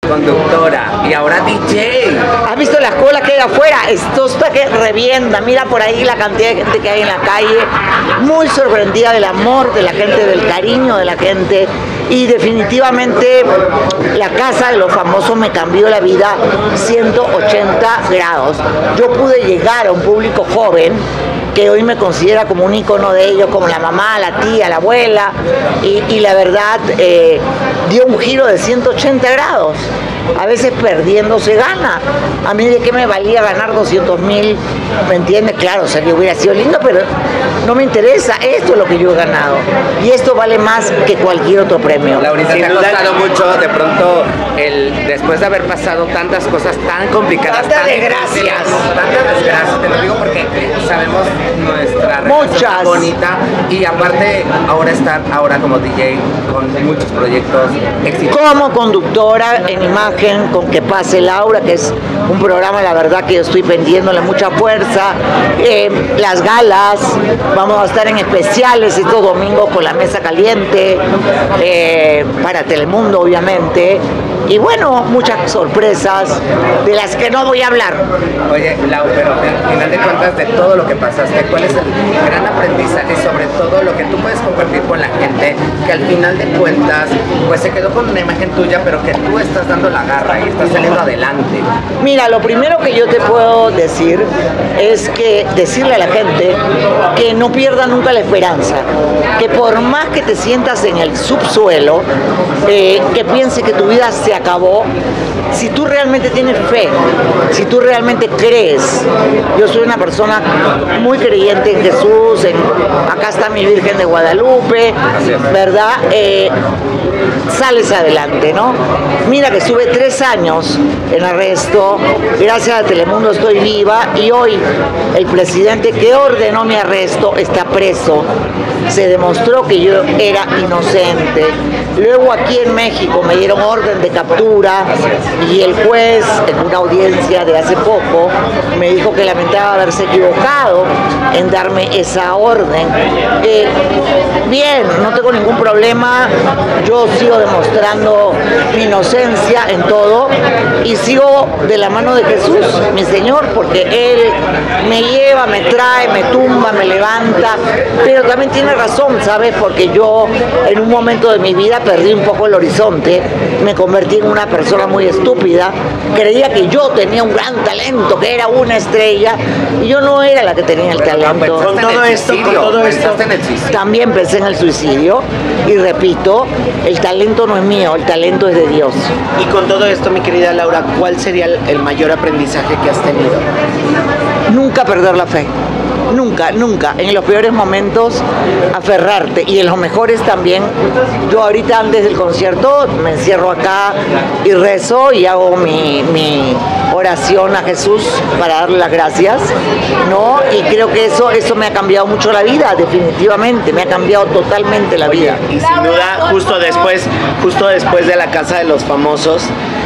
conductora y ahora DJ. ¿Has visto las colas que hay afuera? Esto está que revienta. Mira por ahí la cantidad de gente que hay en la calle. Muy sorprendida del amor de la gente, del cariño de la gente. Y definitivamente la Casa de los Famosos me cambió la vida 180 grados. Yo pude llegar a un público joven que hoy me considera como un icono de ellos, como la mamá, la tía, la abuela, y la verdad dio un giro de 180 grados. A veces perdiendo se gana. A mí de qué me valía ganar 200.000, ¿me entiendes? Claro, o sea, que hubiera sido lindo, pero no me interesa. Esto es lo que yo he ganado. Y esto vale más que cualquier otro premio. Laurita, te ha costado mucho de pronto, después de haber pasado tantas cosas tan complicadas, tantas desgracias. Tantas desgracias, te lo digo porque sabemos nuestra relación bonita. Y aparte, ahora estar como DJ con muchos proyectos exitosos. Como conductora en imagen, con Que Pase Laura, que es un programa, la verdad, que yo estoy vendiéndole mucha fuerza. Las galas, vamos a estar en especiales estos domingos con La Mesa Caliente, para Telemundo, obviamente. Y bueno, muchas sorpresas de las que no voy a hablar. Oye, Lau, pero al final de cuentas, de todo lo que pasaste, ¿cuál es el gran aprendizaje, sobre todo lo que tú puedes compartir con la gente, que al final de cuentas, pues se quedó con una imagen tuya, pero que tú estás dando la garra y estás saliendo adelante? Mira, lo primero que yo te puedo decir es que decirle a la gente que no pierda nunca la esperanza, que por más que te sientas en el subsuelo, que piense que tu vida se acabó, si tú realmente tienes fe, si tú realmente crees. Yo soy una persona muy creyente en Jesús, acá está mi Virgen de Guadalupe, ¿verdad? Sales adelante, ¿no? Mira que estuve 3 años en arresto, gracias a Telemundo estoy viva, y hoy el presidente que ordenó mi arresto está preso. Se demostró que yo era inocente. Luego aquí en México me dieron orden de captura y el juez, en una audiencia de hace poco, me dijo que lamentaba haberse equivocado en darme esa orden. Bien, no tengo ningún problema, yo sigo demostrando mi inocencia en todo y sigo de la mano de Jesús, mi Señor, porque Él me lleva, me trae, me tumba, me levanta, pero también tiene razón, ¿sabes? Porque yo en un momento de mi vida perdí un poco el horizonte, me convertí en una persona muy estúpida, creía que yo tenía un gran talento, que era una estrella, y yo no era la que tenía el talento. Con todo esto, también pensé en el suicidio, y repito, el talento no es mío, el talento es de Dios. Y con todo esto, mi querida Laura, ¿cuál sería el mayor aprendizaje que has tenido? Nunca perder la fe. Nunca, nunca. En los peores momentos, aferrarte. Y en los mejores también. Yo ahorita antes del concierto me encierro acá y rezo y hago mi oración a Jesús para darle las gracias, ¿no? Y creo que eso me ha cambiado mucho la vida, definitivamente. Me ha cambiado totalmente la vida. Y sin duda, justo después de la Casa de los Famosos,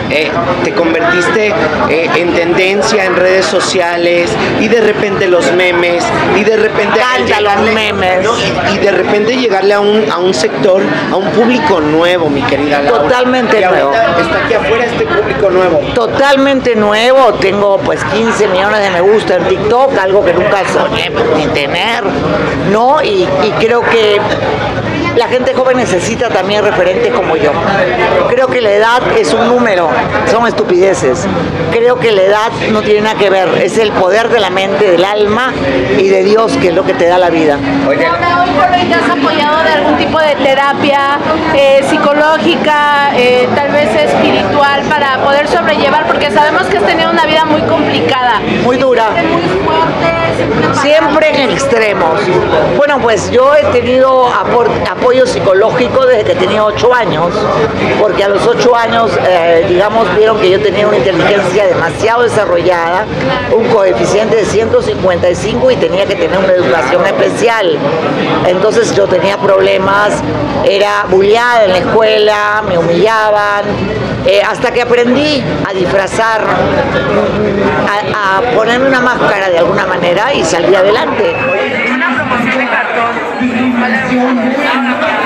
te convertiste en tendencia en redes sociales, y de repente los memes, y de repente memes, ¿no? Y de repente llegarle a un sector, a un público nuevo, mi querida Laura. Totalmente nuevo. Está aquí afuera este público nuevo. Totalmente nuevo. Tengo pues 15 millones de me gusta en TikTok, algo que nunca soñé ni tener, ¿no? Y creo que la gente joven necesita también referentes como yo. Creo que la edad es un número, son estupideces. Creo que la edad no tiene nada que ver, es el poder de la mente, del alma y de Dios, que es lo que te da la vida. Oye, hoy por hoy te has apoyado de algún tipo de terapia psicológica, tal vez espiritual, para poder sobrellevar, porque sabemos que has tenido una vida muy complicada. Muy dura. Muy fuerte. Siempre en extremos. Bueno, pues yo he tenido apoyo psicológico desde que tenía 8 años, porque a los 8 años, digamos, vieron que yo tenía una inteligencia demasiado desarrollada, un coeficiente de 155 y tenía que tener una educación especial. Entonces yo tenía problemas, era bulliada en la escuela, me humillaban, hasta que aprendí a disfrazar, a ponerme una máscara de alguna manera y salí adelante. Una promoción de cartón.